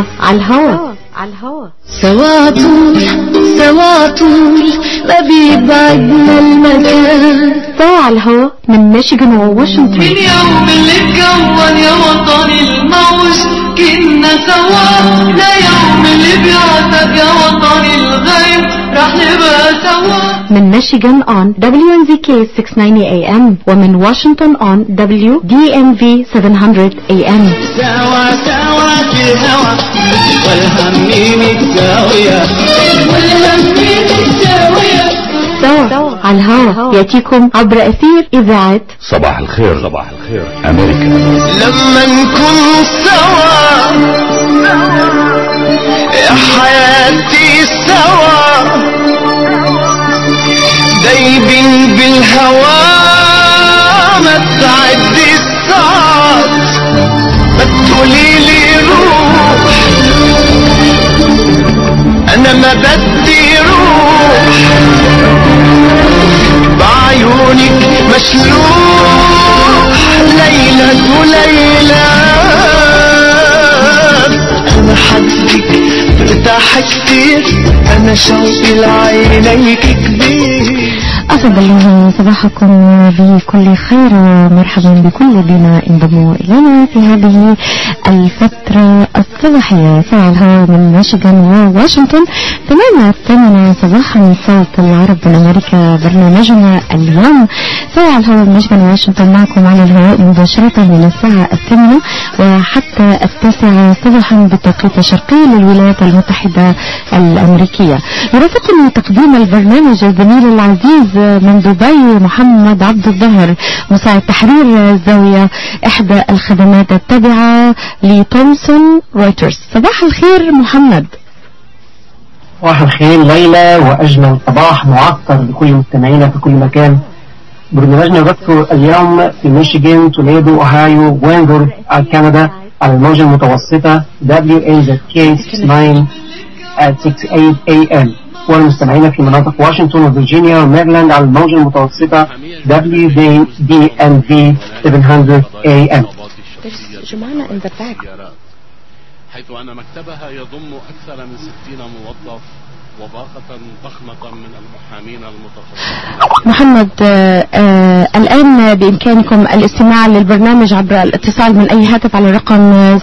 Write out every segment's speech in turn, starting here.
سوا على الهوا سوا طول ما بيبعدنا المكان. سوا على الهوا من ميشيغان وواشنطن. من يوم اللي اتكون يا وطني الموج كنا سوا، لا يوم اللي بيعتق يا وطني الغيب رح نبقى سوا. من ميشيغان on WNZK 690 AM ومن واشنطن on WDMV 700 AM. سوا في الهوا والهمين الساوية سوا على الهوا يأتيكم عبر أثير إذاعة صباح الخير أمريكا. لما نكون سوا يا حياتي سوا دايبين بالهوا ما تعدي الساعات ما تقوليلي روح أنا ما بدي روح بعيونك مشلوح ليلة وليلة أنا حدك برتاح كتير أنا شوقي لعينيك كبير. أسعد الله صباحكم بكل خير ومرحبا بكل بما انضموا إلينا في هذه الفترة الصباحية. ساعة الهواء من ميشيغان وواشنطن 8:08 صباحا صوت العرب من أمريكا. برنامجنا اليوم ساعة الهواء من ميشيغان وواشنطن معكم على الهواء مباشرة من الساعة 8 وحتى 9 صباحا بالتوقيت الشرقي للولايات المتحدة الأمريكية. يرافقني تقديم البرنامج الزميل العزيز من دبي محمد عبد الظاهر مساعد تحرير الزاوية إحدى الخدمات التابعة لتومسون رويترز. صباح الخير محمد. صباح الخير ليلى وأجمل صباح معطر لكل مستمعينا في كل مكان. برنامجنا يبث اليوم في ميشيغان توليدو أوهايو وينغورث كندا على الموجة المتوسطة WNZK 69 at 68 AM والمستمعين في مناطق واشنطن وفرجينيا وميرلاند على الموجة المتوسطة WDMV 700 AM. حيث أن مكتبها يضم أكثر من 60 موظف وباقة ضخمة من المحامين المتخصصين. محمد الآن بإمكانكم الاستماع للبرنامج عبر الاتصال من أي هاتف على الرقم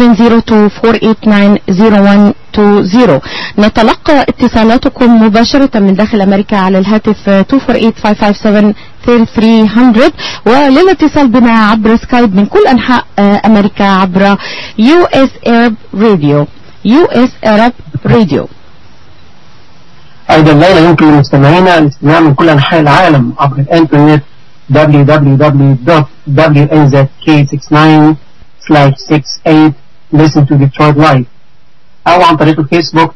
702-489-0120. نتلقى اتصالاتكم مباشرة من داخل أمريكا على الهاتف 248-557-3300 وللاتصال بنا عبر سكايب من كل أنحاء أمريكا عبر US Arab Radio. أيضا ليلة يمكن للمستمعين الاستماع من كل أنحاء العالم عبر الإنترنت www.WNZK69/68 Listen to Detroit Live أو عن طريق الفيسبوك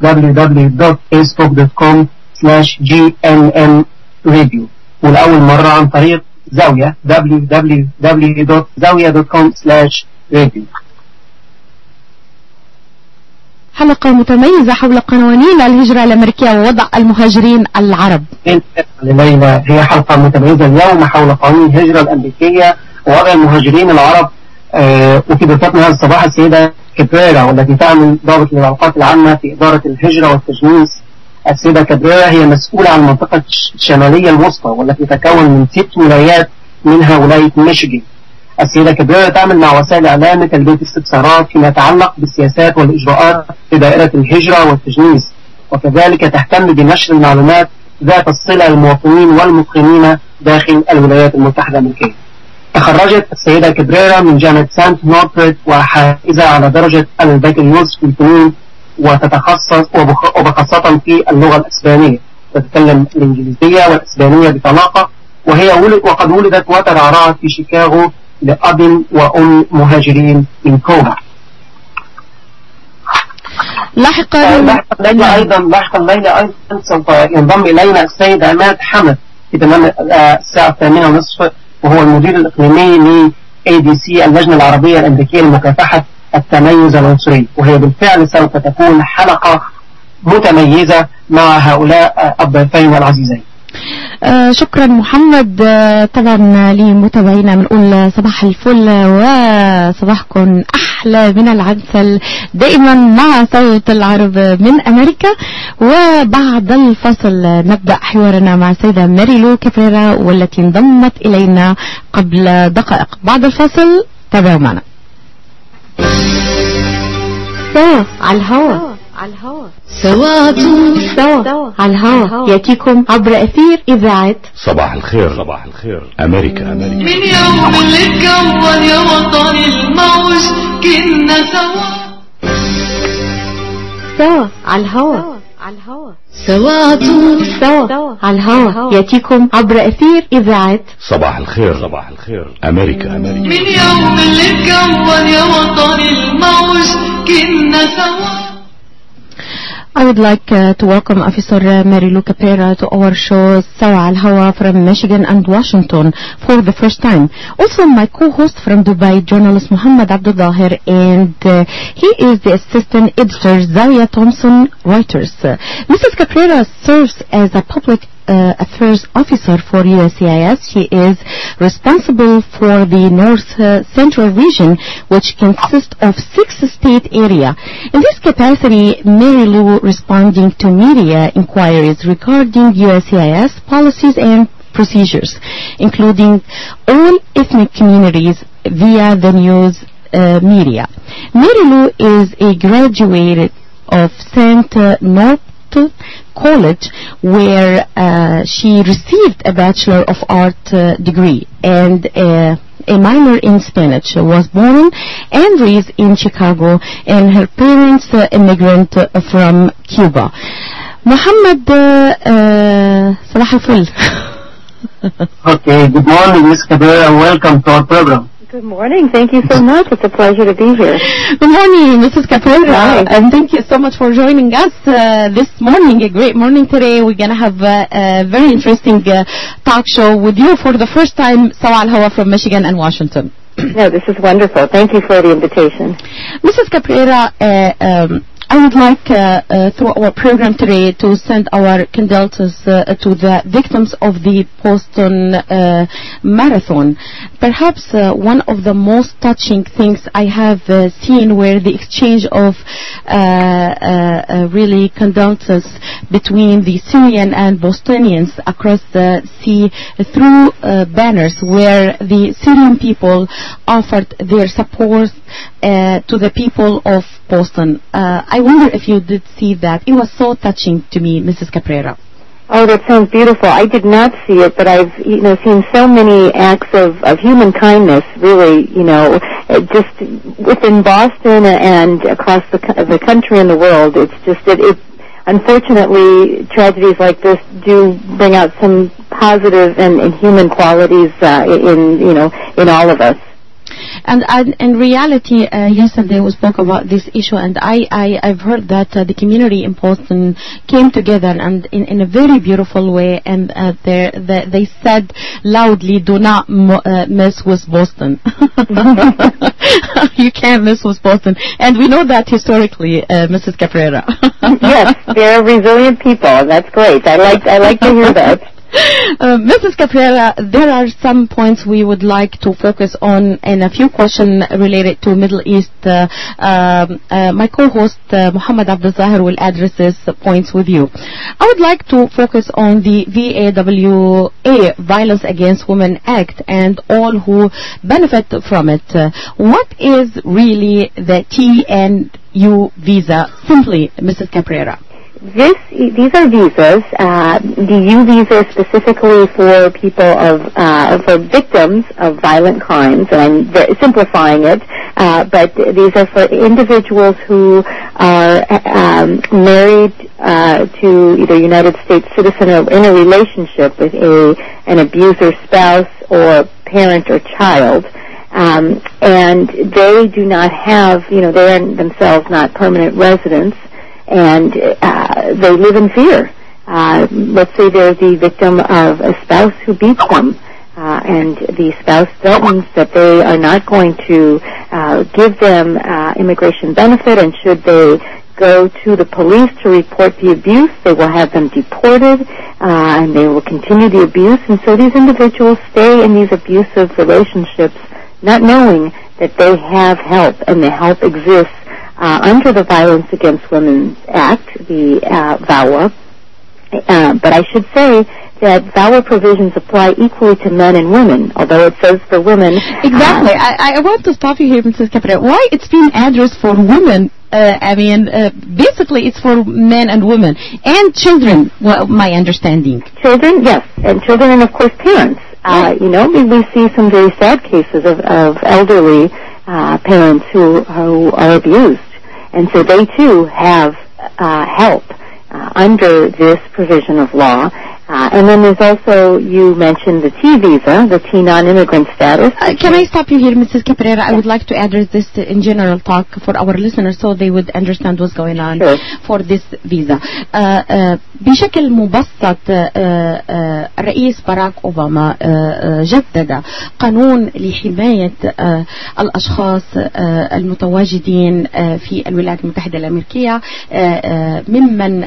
www.facebook.com/GNM Radio والأول مرة عن طريق زاوية www.zawia.com/radio. حلقة متميزة حول قوانين الهجرة الأمريكية ووضع المهاجرين العرب. ليلى هي حلقة متميزة اليوم حول قوانين الهجرة الأمريكية ووضع المهاجرين العرب. وفي ضيفتنا هذا الصباح السيدة كابريرا والتي تعمل ضابط للعلاقات العامة في إدارة الهجرة والتجنيس. السيدة كابريرا هي مسؤولة عن المنطقة الشمالية الوسطى والتي تتكون من 6 ولايات منها ولاية ميشيغان. السيدة كابريرا تعمل مع وسائل الإعلام لتلبية استفسارات فيما يتعلق بالسياسات والإجراءات في دائرة الهجرة والتجنيس وكذلك تهتم بنشر المعلومات ذات الصلة للمواطنين والمقيمين داخل الولايات المتحدة الأمريكية. تخرجت السيدة كابريرا من جامعة سانت نوربرت وحائزة على درجة البكالوريوس في الفنون وتتخصص وبخاصة في اللغة الإسبانية. تتكلم الإنجليزية والإسبانية بطلاقة وقد ولدت وترعرعت في شيكاغو لأب وأم مهاجرين من كوبا. لاحقا الليلة أيضا سوف ينضم إلينا السيد عماد حمد في تمام الساعة 8:30 وهو المدير الإقليمي ل ADC اللجنة العربية الأمريكية لمكافحة التميز العنصري وهي بالفعل سوف تكون حلقة متميزة مع هؤلاء الضيفين العزيزين. شكرا محمد. طبعا لمتابعينا بنقول صباح الفل وصباحكم أحلى من العسل دائما مع صوت العرب من أمريكا. وبعد الفصل نبدأ حوارنا مع السيدة ماريلو كابريرا والتي انضمت إلينا قبل دقائق. بعد الفصل تابعوا معنا. سوا على الهواء سوا على الهواء يأتيكم عبر أثير إذاعة صباح الخير أمريكا. من يوم اللي اتكون يا وطن الموج كنا سوا على الهواء سوا على الهواء يأتيكم عبر أثير إذاعة صباح الخير أمريكا. من يوم اللي اتكون يا وطن الموج كنا سوا. I would like to welcome Officer Marilu Capera to our show Sawa Al Hawa from Michigan and Washington for the first time. Also my co-host from Dubai, journalist Muhammad Abdul Zahir, and he is the assistant editor Zaria Thompson, Reuters. Mrs. Caprera serves as a public affairs officer for USCIS. She is responsible for the North Central region, which consists of 6-state area. In this capacity, Mary Lou responding to media inquiries regarding USCIS policies and procedures, including all ethnic communities via the news media. Mary Lou is a graduate of St. Norton College, where she received a Bachelor of Art degree and a minor in Spanish. Was born and raised in Chicago, and her parents immigrant from Cuba. Muhammad, صباح الفل. Okay, good morning, Ms. Cabrera. Welcome to our program. Good morning. Thank you so much. It's a pleasure to be here. Good morning, Mrs. Caprera, Hi. and thank you so much for joining us this morning. A great morning today. We're going to have a very interesting talk show with you for the first time, Sawa Al Hawa from Michigan and Washington. No, this is wonderful. Thank you for the invitation. Mrs. Caprera, I would like through our program today to send our condolences to the victims of the Boston Marathon. Perhaps one of the most touching things I have seen were the exchange of really condolences between the Syrian and Bostonians across the sea through banners where the Syrian people offered their support to the people of Boston. I wonder if you did see that. It was so touching to me, Mrs. Caprera. Oh, that sounds beautiful. I did not see it, but I've seen so many acts of human kindness. Really, just within Boston and across the country and the world. It's just it. Unfortunately, tragedies like this do bring out some positive and human qualities in all of us. And in reality, yesterday we spoke about this issue, and I've heard that the community in Boston came together and in a very beautiful way, and they said loudly, "Do not mess with Boston." You can't mess with Boston, and we know that historically, Mrs. Caprera. Yes, they're resilient people. That's great. I like to hear that. Mrs. Caprera, there are some points we would like to focus on and a few questions related to Middle East. My co-host Muhammad Abdul Zahir will address these points with you. I would like to focus on the VAWA, Violence Against Women Act, and all who benefit from it. What is really the TNU visa? Simply, Mrs. Caprera. These are visas. The U visa specifically for people for victims of violent crimes, and I'm simplifying it. But these are for individuals who are married to either United States citizen or in a relationship with an abuser spouse or parent or child. And they do not have, they are themselves not permanent residents. And they live in fear. Let's say they're the victim of a spouse who beats them, and the spouse threatens that they are not going to give them immigration benefit, and should they go to the police to report the abuse, they will have them deported, and they will continue the abuse. And so these individuals stay in these abusive relationships, not knowing that they have help, and the help exists under the Violence Against Women Act, the VAWA. But I should say that VAWA provisions apply equally to men and women, although it says for women. Exactly. I want to stop you here, Mrs. Cabrera. Why it's being addressed for women? Basically it's for men and women and children, well, my understanding. Children, yes, and children, and of course parents. We see some very sad cases of elderly parents who are abused, and so they too have help under this provision of law. And then there's also, you mentioned the T visa, the T non-immigrant status. Can I stop you here, Mrs. Cabrera? I would like to address this in general talk for our listeners so they would understand what's going on for this visa. بشكل مبسط الرئيس باراك أوباما جدد قانون لحماية الأشخاص المتواجدين في الولايات المتحدة الأمريكية ممن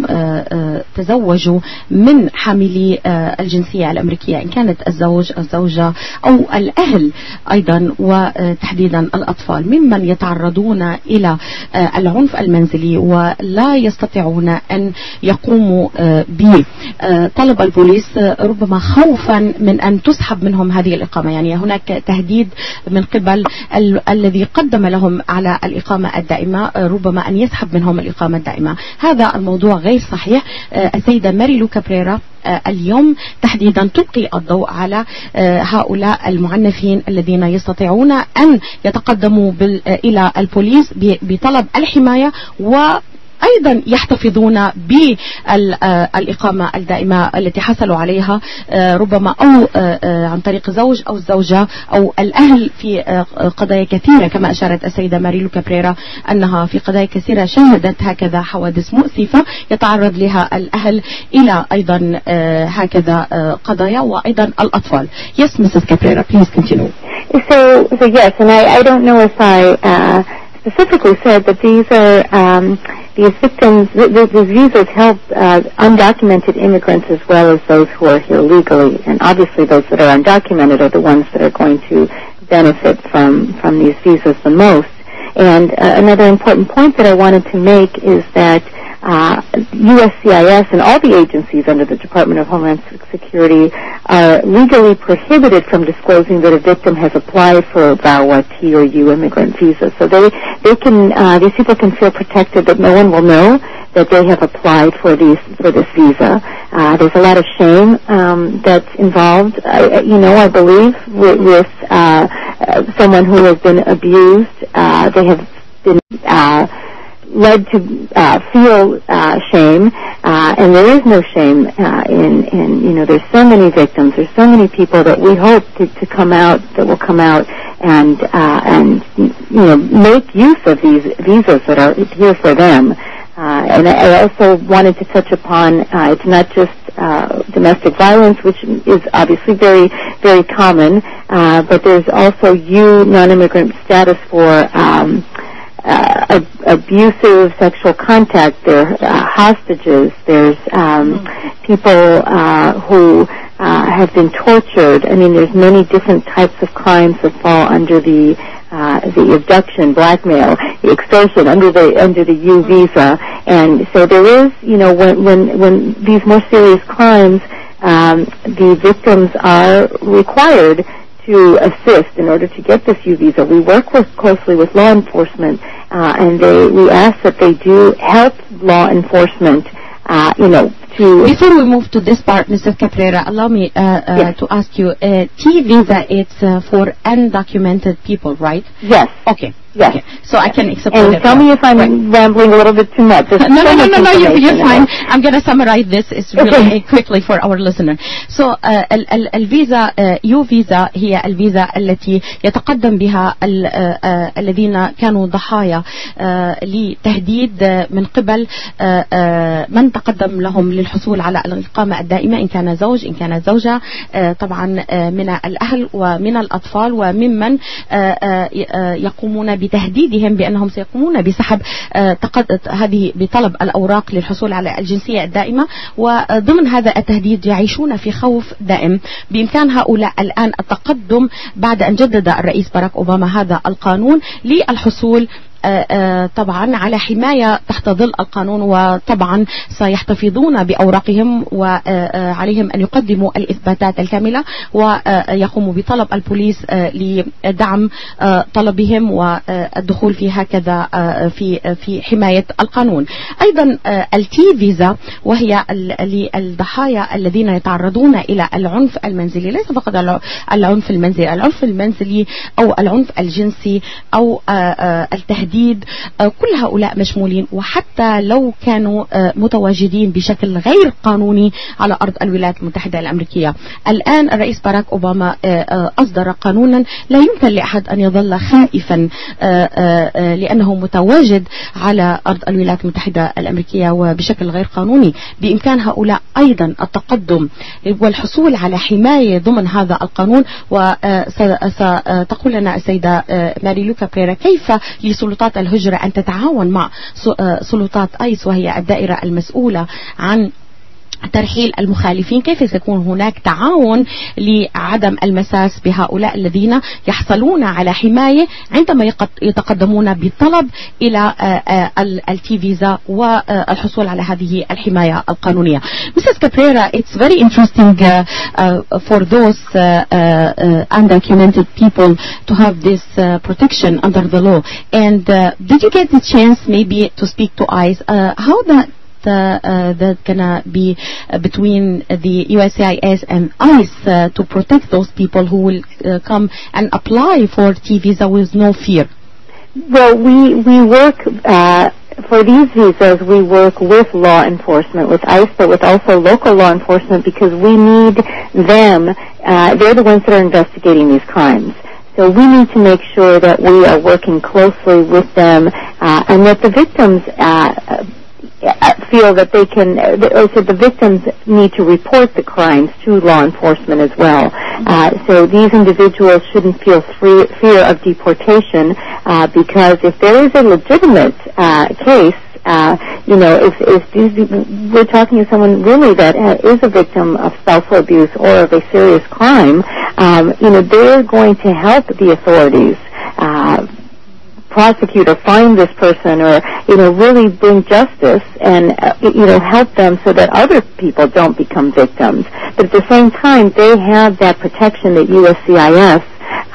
تزوجوا من حاملي الجنسية الأمريكية، إن كانت الزوج الزوجة أو الأهل أيضا، وتحديدا الأطفال ممن يتعرضون إلى العنف المنزلي ولا يستطيعون أن يقوموا بطلب البوليس، ربما خوفا من أن تسحب منهم هذه الإقامة. يعني هناك تهديد من قبل الذي قدم لهم على الإقامة الدائمة ربما أن يسحب منهم الإقامة الدائمة. هذا الموضوع غير صحيح. السيدة ماريلو كابريرا اليوم تحديدا تلقي الضوء على هؤلاء المعنفين الذين يستطيعون أن يتقدموا إلى البوليس بطلب الحماية، وأيضا يحتفظون بالإقامة الدائمة التي حصلوا عليها ربما أو عن طريق الزوج أو الزوجة أو الأهل في قضايا كثيرة، كما أشارت السيدة ماريلو كابريرا أنها في قضايا كثيرة شهدت هكذا حوادث مؤسفة يتعرض لها الأهل إلى أيضا هكذا قضايا، وأيضا الأطفال. Yes, Mrs. Cabrera, please continue. So yes, and I don't know if I specifically said that these are these victims, these visas help undocumented immigrants as well as those who are here legally, and obviously those that are undocumented are the ones that are going to benefit from these visas the most. And another important point that I wanted to make is that USCIS and all the agencies under the Department of Homeland Security are legally prohibited from disclosing that a victim has applied for a VAWA, T, or U immigrant visa. So they can these people can feel protected that no one will know that they have applied for this visa. There's a lot of shame that's involved. I believe with someone who has been abused. They have been led to feel shame, and there is no shame in there's so many victims, there's so many people that we hope to come out, that will come out and make use of these visas that are here for them. And I also wanted to touch upon it's not just domestic violence, which is obviously very, very common, but there's also non-immigrant status for abusive sexual contact. There are hostages. There's people who have been tortured. I mean, there's many different types of crimes that fall under the abduction, blackmail, the extortion under the U visa. And so there is, when these more serious crimes, the victims are required to assist in order to get this U visa. We work closely with law enforcement, and we ask that they do help law enforcement, Before we move to this part, Mr. Cabrera, allow me to ask you, T visa, it's for undocumented people, right? Yes. Okay. Yes. Okay. So I can explain. And tell me if I'm rambling a little bit too much. No, you're fine. I'm going to summarize this. It's really quickly for our listener. So الفيزا يو فيزا هي الفيزا التي يتقدم بها الذين كانوا ضحايا لتهديد من قبل من تقدم لهم للحصول على الإقامة الدائمة، إن كان زوج إن كانت زوجة، طبعا من الأهل ومن الأطفال وممن يقومون بتهديدهم بأنهم سيقومون بسحب هذه بطلب الأوراق للحصول على الجنسية الدائمة، وضمن هذا التهديد يعيشون في خوف دائم. بإمكان هؤلاء الآن التقدم بعد أن جدد الرئيس باراك أوباما هذا القانون للحصول طبعا على حماية تحت ظل القانون، وطبعا سيحتفظون بأوراقهم وعليهم أن يقدموا الإثباتات الكاملة ويقوموا بطلب البوليس لدعم طلبهم والدخول في هكذا في حماية القانون. أيضا التي فيزا وهي للضحايا الذين يتعرضون إلى العنف المنزلي، ليس فقط العنف المنزلي، العنف المنزلي أو العنف الجنسي أو التهديد، كل هؤلاء مشمولين، وحتى لو كانوا متواجدين بشكل غير قانوني على أرض الولايات المتحدة الأمريكية. الآن الرئيس باراك أوباما أصدر قانونا لا يمكن لأحد أن يظل خائفا لأنه متواجد على أرض الولايات المتحدة الأمريكية وبشكل غير قانوني. بإمكان هؤلاء أيضا التقدم والحصول على حماية ضمن هذا القانون. وستقول لنا السيدة ماري لوكا بريرا كيف لسلطات الهجرة أن تتعاون مع سلطات آيس وهي الدائرة المسؤولة عن ترحيل المخالفين، كيف سيكون هناك تعاون لعدم المساس بهؤلاء الذين يحصلون على حماية عندما يتقدمون بطلب إلى التي فيزا والحصول على هذه الحماية القانونية. Mrs. Caprera, it's very interesting for those undocumented people to have this protection under the law. And did you get the chance maybe to speak to ICE? How that gonna be between the USCIS and ICE to protect those people who will come and apply for T visa with no fear? Well, we work for these visas. We work with law enforcement, with ICE, but with also local law enforcement, because we need them. They're the ones that are investigating these crimes. So we need to make sure that we are working closely with them and that the victims feel that they can, so the victims need to report the crimes to law enforcement as well. So these individuals shouldn't feel fear of deportation because if there is a legitimate case, if we're talking to someone really that is a victim of spousal abuse or of a serious crime, they're going to help the authorities prosecute or find this person or, really bring justice and, help them so that other people don't become victims. But at the same time, they have that protection that USCIS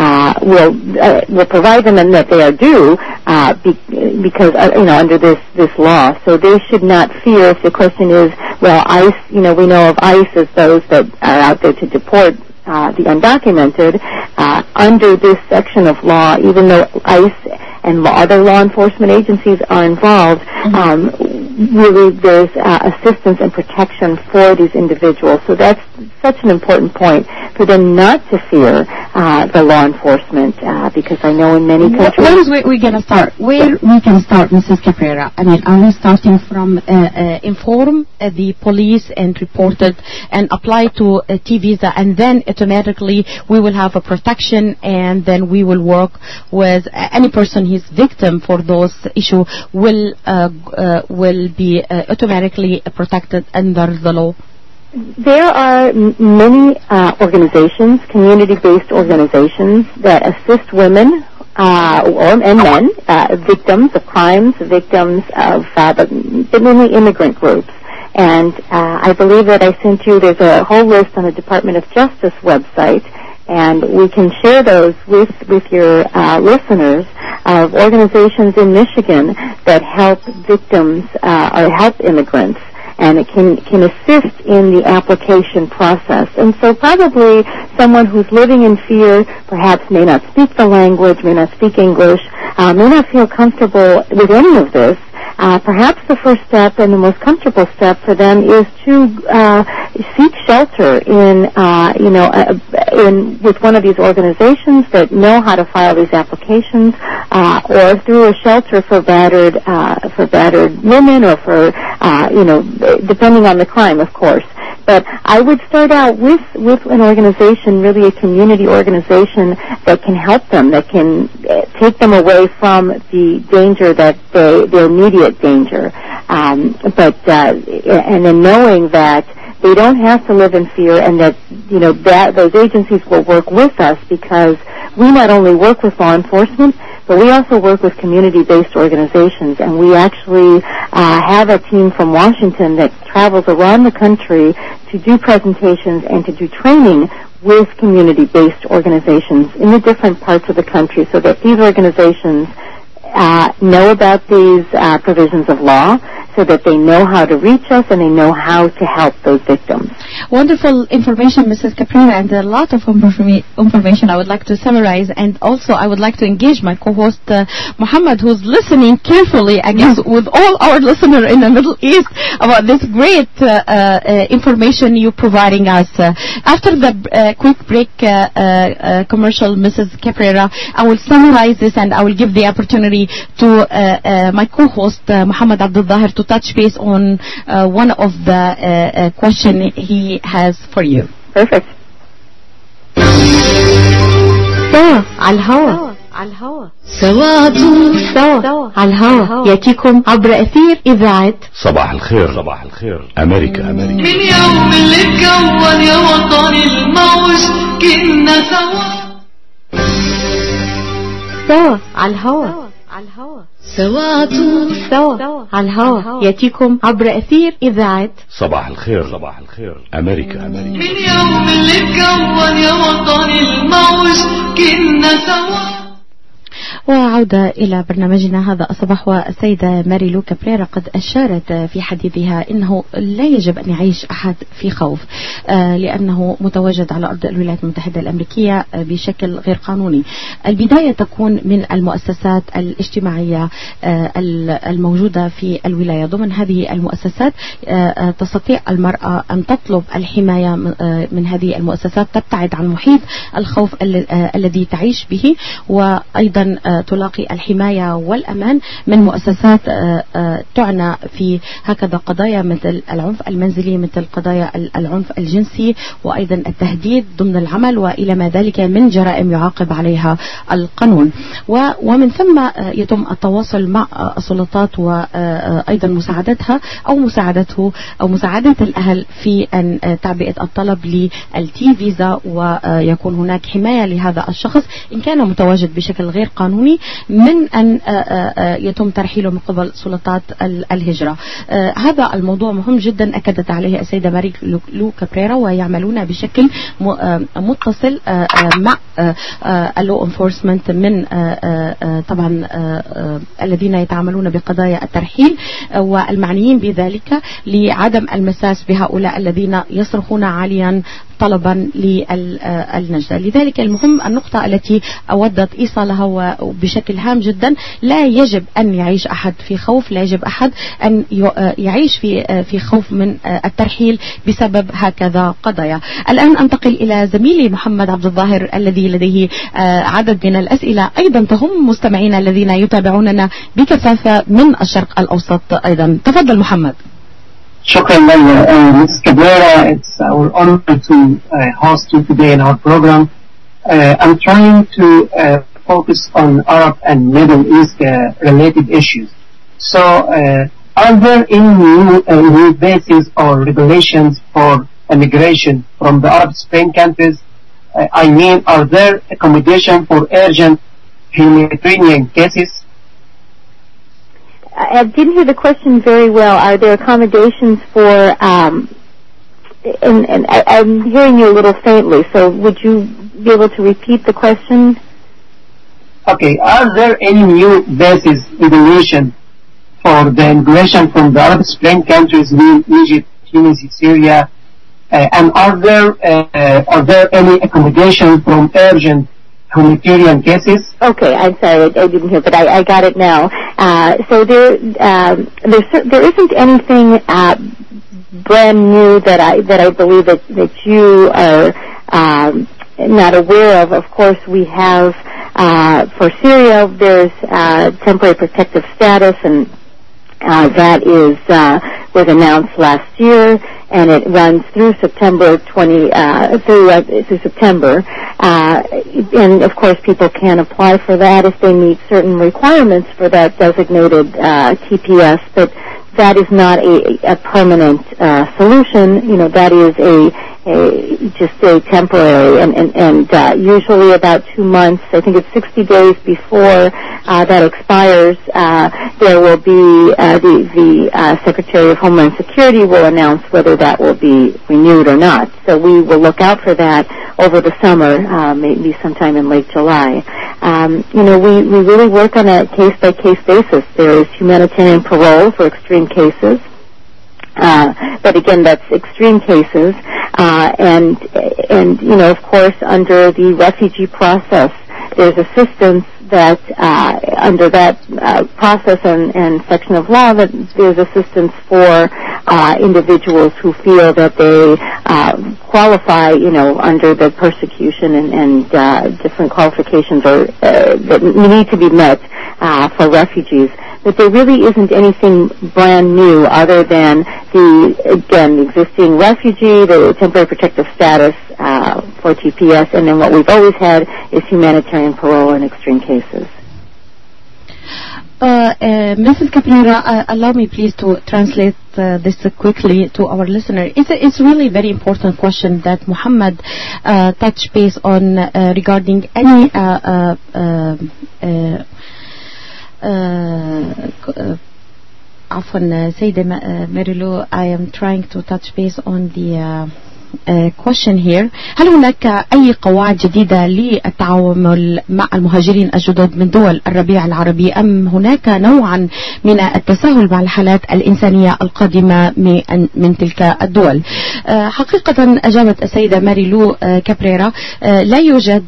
will provide them and that they are due because, under this law. So they should not fear. If the question is, well, ICE, we know of ICE as those that are out there to deport the undocumented. Under this section of law, even though ICE and other law enforcement agencies are involved, really there's assistance and protection for these individuals. So that's such an important point for them not to fear the law enforcement because I know in many countries... Where are we going to start? Where we can start, Mrs. Caprera? I mean, are we starting from inform the police and report it and apply to a T visa and then automatically we will have a protection and then we will work with any person who is victim for those issues will be automatically protected under the law? There are many organizations, community-based organizations that assist women and men, victims of crimes, victims of mainly immigrant groups. And I believe that I sent you, there's a whole list on the Department of Justice website, and we can share those with your listeners of organizations in Michigan that help victims or help immigrants, and it can assist in the application process. And so probably someone who's living in fear, perhaps may not speak the language, may not speak English, may not feel comfortable with any of this. Perhaps the first step and the most comfortable step for them is to seek shelter with one of these organizations that know how to file these applications, or through a shelter for battered women, or for depending on the crime, of course. But I would start out with an organization, really a community organization that can help them, that can take them away from the danger that the immediate danger. And then knowing that they don't have to live in fear, and that, you know, that those agencies will work with us, because we not only work with law enforcement, but we also work with community-based organizations, and we actually have a team from Washington that travels around the country to do presentations and to do training with community-based organizations in the different parts of the country, so that these organizations know about these provisions of law, so that they know how to reach us and they know how to help those victims. Wonderful information, Mrs. Caprera, and a lot of information I would like to summarize, and also I would like to engage my co-host Muhammad, who's listening carefully, I guess, with all our listeners in the Middle East about this great information you're providing us. After the quick break commercial, Mrs. Caprera, I will summarize this and I will give the opportunity to my co-host Muhammad Abdul Zahir to touch base on one of the question he has for you. Perfect. سوا على الهوا سوا على الهوا يأتيكم عبر أثير إذاعة صباح الخير أمريكا. من يوم اللي اتكون يا وطني الموج كنا سوا على الهوا سوا على الهوا يأتيكم عبر أثير إذاعة صباح الخير أمريكا. من يوم اللي اتكون يا وطني الموج كنا سوا. وعودة إلى برنامجنا هذا الصباح، والسيدة ماري لو كابريرا قد أشارت في حديثها أنه لا يجب أن يعيش أحد في خوف لأنه متواجد على أرض الولايات المتحدة الأمريكية بشكل غير قانوني. البداية تكون من المؤسسات الاجتماعية الموجودة في الولاية. ضمن هذه المؤسسات تستطيع المرأة أن تطلب الحماية من هذه المؤسسات، تبتعد عن محيط الخوف الذي تعيش به، وأيضا تلاقي الحماية والأمان من مؤسسات تعنى في هكذا قضايا مثل العنف المنزلي، مثل قضايا العنف الجنسي، وأيضا التهديد ضمن العمل، وإلى ما ذلك من جرائم يعاقب عليها القانون. ومن ثم يتم التواصل مع السلطات وأيضا مساعدتها أو مساعدته أو مساعدة الأهل في أن تعبئة الطلب للتي فيزا، ويكون هناك حماية لهذا الشخص إن كان متواجد بشكل غير قانوني من أن يتم ترحيله من قبل سلطات الهجرة. هذا الموضوع مهم جدا أكدت عليه السيدة ماري لو كابريرا، ويعملون بشكل متصل مع اللو انفورسمنت من طبعا الذين يتعاملون بقضايا الترحيل والمعنيين بذلك، لعدم المساس بهؤلاء الذين يصرخون عاليا طلبا للنجدة. لذلك المهم النقطة التي أودت إيصالها وبشكل هام جدا، لا يجب أن يعيش أحد في خوف، لا يجب أحد أن يعيش في خوف من الترحيل بسبب هكذا قضايا. الآن أنتقل إلى زميلي محمد عبد الظاهر الذي لديه عدد من الأسئلة أيضا تهم مستمعينا الذين يتابعوننا بكثافة من الشرق الأوسط أيضا. تفضل محمد. شكرا Mrs. Cabrera. It's our honor to host you today in our program. I'm trying to focus on Arab and Middle East related issues. So are there any new bases or regulations for immigration from the Arab Spring countries? I mean, are there accommodation for urgent humanitarian cases? I didn't hear the question very well. Are there accommodations for, and I'm hearing you a little faintly, so would you be able to repeat the question? Okay, are there any new bases, regulation for the immigration from the Arab Spring countries, Egypt, Tunisia, Syria, and are there any accommodations from urgent humanitarian cases? Okay, I'm sorry, I didn't hear, but I got it now. So there isn't anything brand new that I believe that you are not aware of. Of course, we have for Syria there's temporary protective status, and that is was announced last year, and it runs through September through September. And of course, people can apply for that if they meet certain requirements for that designated TPS, but that is not a permanent solution. That is just a temporary, and usually about 2 months. I think it's 60 days before that expires. There will be the Secretary of Homeland Security will announce whether that will be renewed or not. So we will look out for that over the summer, maybe sometime in late July. We really work on a case-by-case basis. There is humanitarian parole for extreme cases. But again, that's extreme cases. And of course, under the refugee process, there's assistance that under that process and section of law, that there's assistance for individuals who feel that they qualify, under the persecution and different qualifications that need to be met for refugees. But there really isn't anything brand new other than the existing refugee, the temporary protective status for TPS, and then what we've always had is humanitarian parole in extreme cases. Mrs. Caprera, allow me please to translate this quickly to our listener. It's really a very important question that Muhammad touched base on regarding any عفوا سيدة ميريلو, I am trying to touch base on the question here. هل هناك أي قواعد جديدة للتعامل مع المهاجرين الجدد من دول الربيع العربي, أم هناك نوعا من التساهل مع الحالات الإنسانية القادمة من تلك الدول؟ حقيقة أجابت السيدة ماريلو كابريرا, لا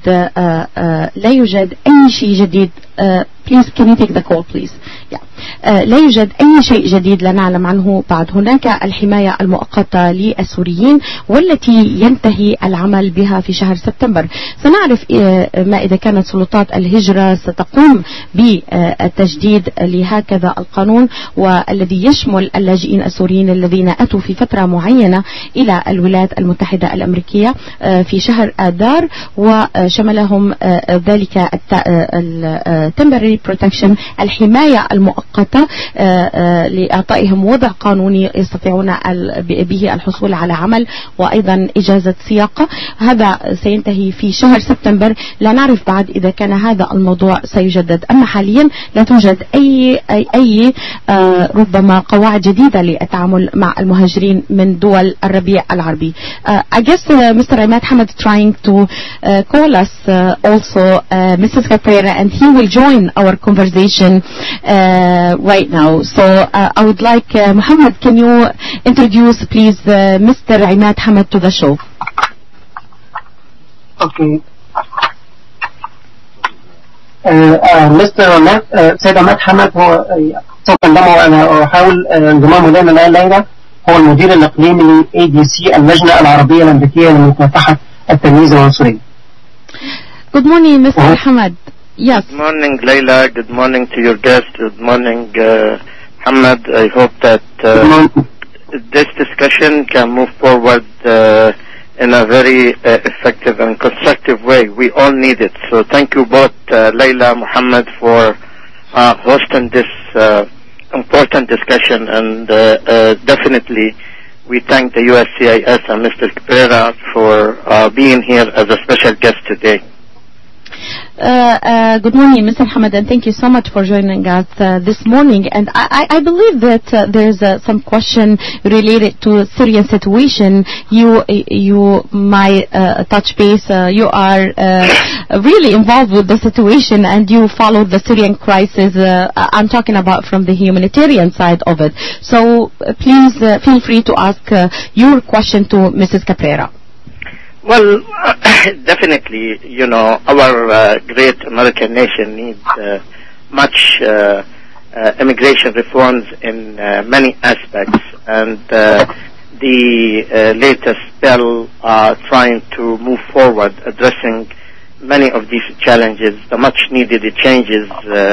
يوجد أي شيء جديد. Please, can you take the call, please? Yeah. لا يوجد أي شيء جديد لا نعلم عنه بعد. هناك الحماية المؤقتة للسوريين والتي ينتهي العمل بها في شهر سبتمبر. سنعرف ما إذا كانت سلطات الهجرة ستقوم بالتجديد لهكذا القانون, والذي يشمل اللاجئين السوريين الذين أتوا في فترة معينة إلى الولايات المتحدة الأمريكية في شهر آذار, وشملهم ذلك temporary protection, الحماية المؤقتة لإعطائهم وضع قانوني يستطيعون به الحصول على عمل وأيضا إجازة سياقة. هذا سينتهي في شهر سبتمبر. لا نعرف بعد إذا كان هذا الموضوع سيجدد. أما حاليا لا توجد أي ربما قواعد جديدة للتعامل مع المهاجرين من دول الربيع العربي. I guess Mr. Imad Hamad trying to call us also Mrs. Caprera, and he will join our conversation right now. So I would like Muhammad, can you introduce please Mr. Imad Hamad to the show? Okay. Mr. سيد عماد حمد هو سوف انضم, وانا احاول انضمامه الينا الليله. هو المدير الاقليمي ل ADC, اللجنه العربيه الامريكيه لمكافحه التمييز العنصري. Good morning, Mr. Hamad. Yes. Good morning, Layla. Good morning to your guest. Good morning, Hamad. I hope that this discussion can move forward in a very effective and constructive way. We all need it. So thank you both, Layla, Muhammad, for hosting this important discussion. And definitely we thank the USCIS and Mr. Caprera for being here as a special guest today. Good morning, Mr. Hamad, and thank you so much for joining us this morning. And I believe that there's some question related to Syrian situation. You might touch base. You are really involved with the situation, and you follow the Syrian crisis. I'm talking about from the humanitarian side of it. So please feel free to ask your question to Mrs. Caprera. Well, definitely, our great American nation needs much immigration reforms in many aspects, and the latest bill trying to move forward addressing many of these challenges, the much needed changes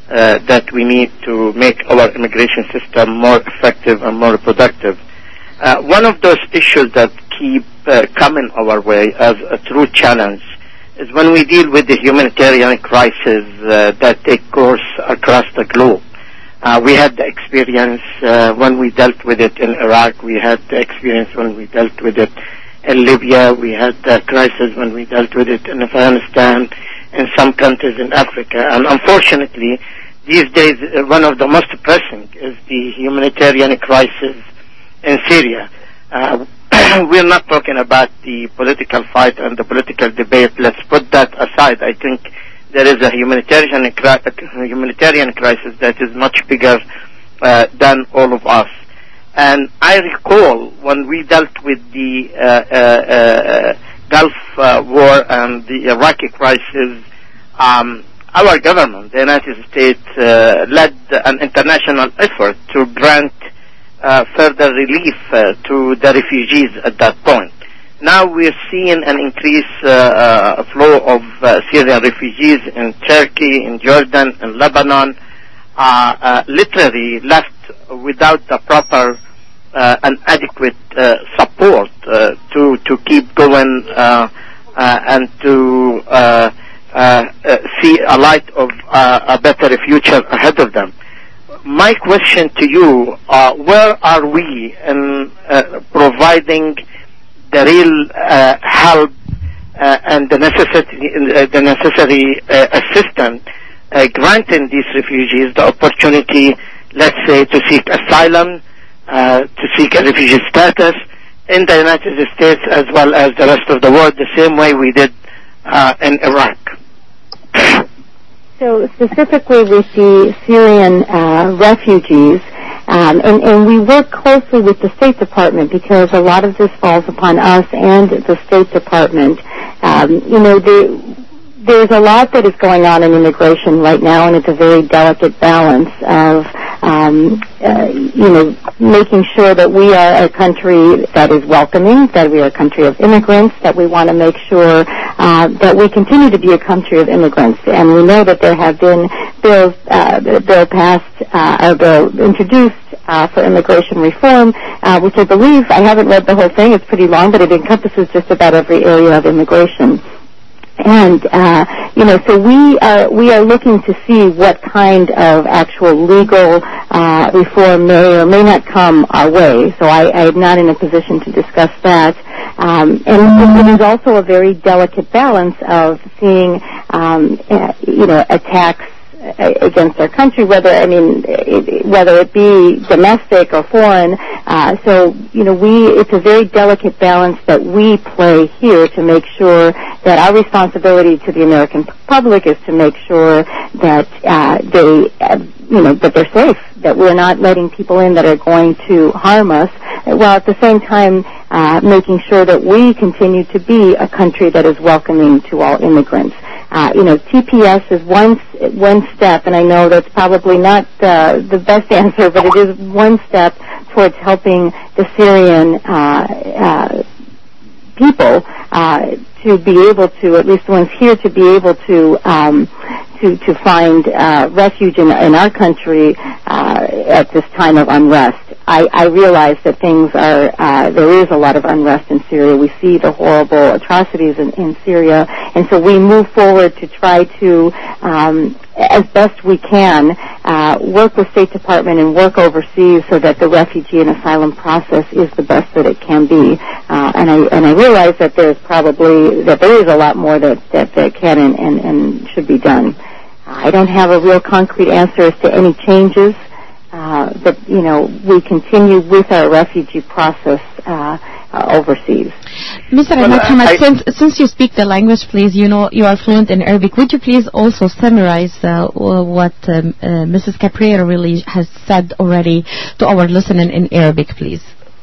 that we need to make our immigration system more effective and more productive. One of those issues that keep coming our way as a true challenge is when we deal with the humanitarian crisis that take course across the globe. We had the experience when we dealt with it in Iraq. We had the experience when we dealt with it in Libya. We had the crisis when we dealt with it in Afghanistan, in some countries in Africa. And unfortunately, these days, one of the most pressing is the humanitarian crisis in Syria. We're not talking about the political fight and the political debate. Let's put that aside. I think there is a humanitarian crisis that is much bigger than all of us. And I recall when we dealt with the Gulf War and the Iraqi crisis, our government, the United States, led an international effort to grant further relief to the refugees at that point. Now we're seeing an increased flow of Syrian refugees in Turkey, in Jordan, in Lebanon, literally left without the proper and adequate support to keep going and to see a light of a better future ahead of them. My question to you, where are we in providing the real help and the necessary assistance, granting these refugees the opportunity, let's say, to seek asylum, to seek a refugee status in the United States as well as the rest of the world, the same way we did in Iraq? So specifically with the Syrian refugees, and we work closely with the State Department because a lot of this falls upon us and the State Department. There's a lot that is going on in immigration right now, and it's a very delicate balance of, making sure that we are a country that is welcoming, that we are a country of immigrants, that we want to make sure that we continue to be a country of immigrants. And we know that there have been bills introduced for immigration reform, which I believe, I haven't read the whole thing, it's pretty long, but it encompasses just about every area of immigration. And, so we are looking to see what kind of actual legal reform may or may not come our way. So I am not in a position to discuss that. And it is also a very delicate balance of seeing, attacks against our country, whether it be domestic or foreign. It's a very delicate balance that we play here to make sure that our responsibility to the American public is to make sure that that they're safe, that we're not letting people in that are going to harm us, while at the same time making sure that we continue to be a country that is welcoming to all immigrants. TPS is one step, and I know that's probably not the best answer, but it is one step towards helping the Syrian people to be able to, at least the ones here, to be able to find refuge in our country at this time of unrest. I realize that there is a lot of unrest in Syria. We see the horrible atrocities in Syria, and so we move forward to try to, as best we can, work with State Department and work overseas so that the refugee and asylum process is the best that it can be. And I realize that there is a lot more that can and should be done. I don't have a real concrete answer as to any changes, but we continue with our refugee process overseas. Mr. Ahmed Hamad, since you speak the language, please, you are fluent in Arabic. Would you please also summarize what Mrs. Caprera really has said already to our listener in Arabic, please?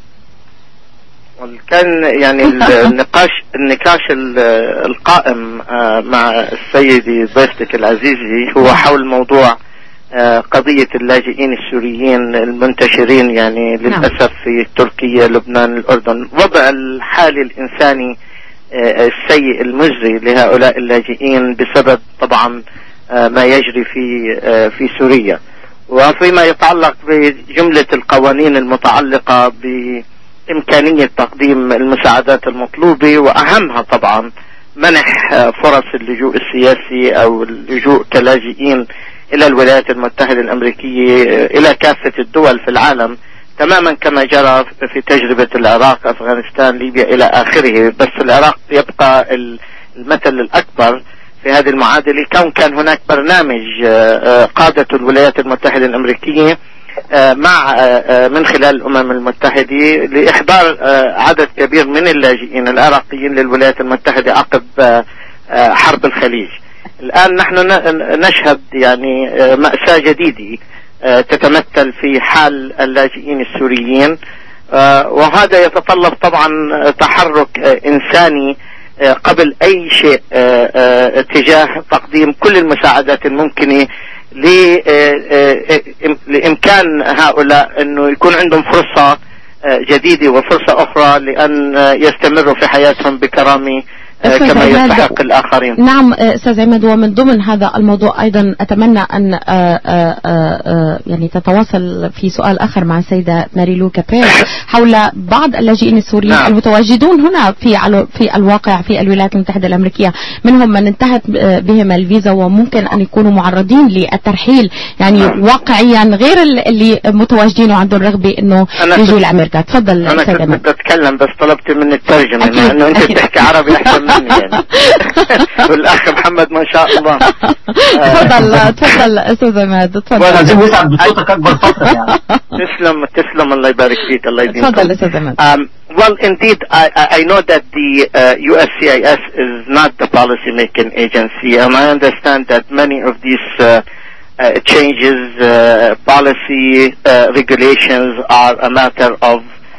كان يعني النقاش القائم مع السيدة ضيفتك العزيزة هو حول موضوع قضية اللاجئين السوريين المنتشرين يعني للأسف في تركيا، لبنان، الأردن. وضع الحال الإنساني السيء المزري لهؤلاء اللاجئين بسبب طبعا ما يجري في سوريا. وفيما يتعلق بجملة القوانين المتعلقة بإمكانية تقديم المساعدات المطلوبة، وأهمها طبعا منح فرص اللجوء السياسي أو اللجوء كلاجئين إلى الولايات المتحدة الأمريكية إلى كافة الدول في العالم، تماما كما جرى في تجربة العراق، أفغانستان، ليبيا إلى آخره. بس العراق يبقى المثل الأكبر في هذه المعادلة، كان هناك برنامج قادة الولايات المتحدة الأمريكية مع من خلال الأمم المتحدة لإحضار عدد كبير من اللاجئين العراقيين للولايات المتحدة عقب حرب الخليج. الآن نحن نشهد يعني مأساة جديدة تتمثل في حال اللاجئين السوريين، وهذا يتطلب طبعا تحرك إنساني قبل أي شيء تجاه تقديم كل المساعدات الممكنة لإمكان هؤلاء أنه يكون عندهم فرصة جديدة وفرصة أخرى لأن يستمروا في حياتهم بكرامة كما يستحق الآخرين. نعم أستاذ عماد، ومن ضمن هذا الموضوع أيضا أتمنى أن يعني تتواصل في سؤال آخر مع السيدة ماريلو كابير حول بعض اللاجئين السوريين المتواجدون هنا في الواقع في الولايات المتحدة الأمريكية، منهم من انتهت بهم الفيزا وممكن أن يكونوا معرضين للترحيل يعني واقعيا، غير اللي متواجدين وعندهم رغبة أنه يجوا لأمريكا. تفضل أنا كنت بتكلم بس طلبت من الترجمة لأنه أنت بتحكي عربي أحسن مني يعني. والأخ محمد ما شاء الله. تفضل أستاذ عماد، تفضل. عايزين نسعد بصوتك أكبر فترة يعني. تسلم الله يبارك فيك، الله يديمك. تفضل أستاذ عماد. Well, indeed, I know that the USCIS is not the policy-making agency, and I understand that many of these changes, policy regulations are a matter of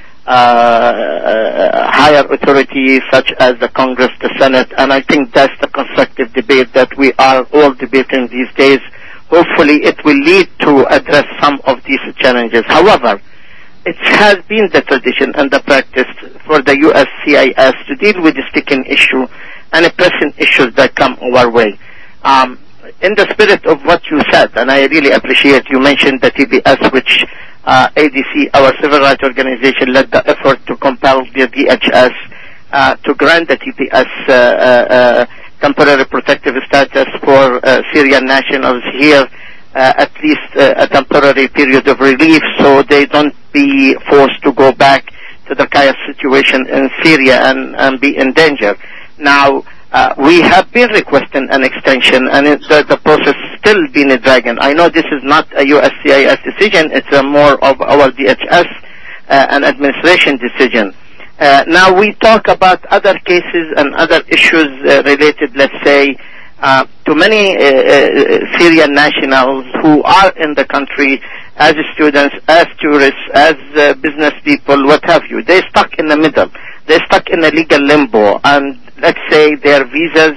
higher authority such as the Congress, the Senate, and I think that's the constructive debate that we are all debating these days. Hopefully it will lead to address some of these challenges. However, it has been the tradition and the practice for the USCIS to deal with the sticking issue and the pressing issues that come our way. In the spirit of what you said, and I really appreciate you mentioned the TPS, which ADC, our civil rights organization, led the effort to compel the DHS to grant the TPS temporary protective status for Syrian nationals here, at least a temporary period of relief, so they don't be forced to go back to the chaos situation in Syria and be in danger. Now, we have been requesting an extension, and the process still been dragging. I know this is not a USCIS decision; it's more of our DHS and administration decision. Now we talk about other cases and other issues related, let's say, to many Syrian nationals who are in the country as students, as tourists, as business people, what have you. They're stuck in the middle. They're stuck in a legal limbo, and let's say their visas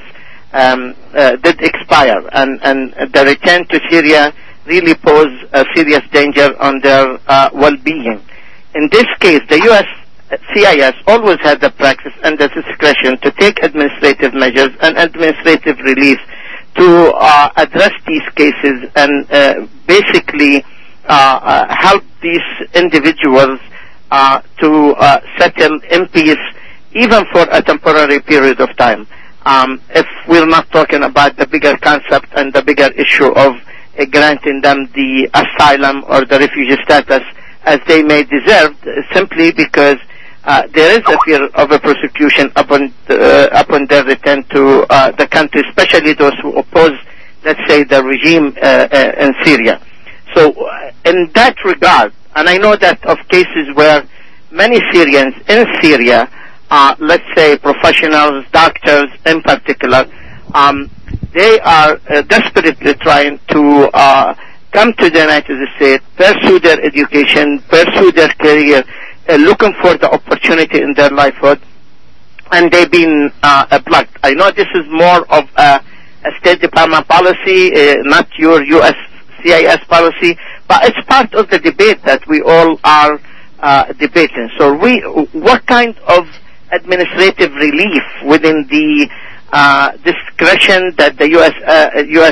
did expire, and the return to Syria really pose a serious danger on their well-being. In this case, the USCIS always had the practice and the discretion to take administrative measures and administrative relief to address these cases and basically help these individuals to settle in peace, even for a temporary period of time. If we're not talking about the bigger concept and the bigger issue of granting them the asylum or the refugee status as they may deserve, simply because there is a fear of a prosecution upon their return to the country, especially those who oppose, let's say, the regime in Syria. So in that regard, and I know that of cases where many Syrians in Syria, let's say professionals, doctors in particular, they are desperately trying to come to the United States, pursue their education, pursue their career, looking for the opportunity in their lifehood, and they've been blocked. I know this is more of a State Department policy, not your USCIS policy, but it's part of the debate that we all are debating. So what kind of administrative relief within the discretion that the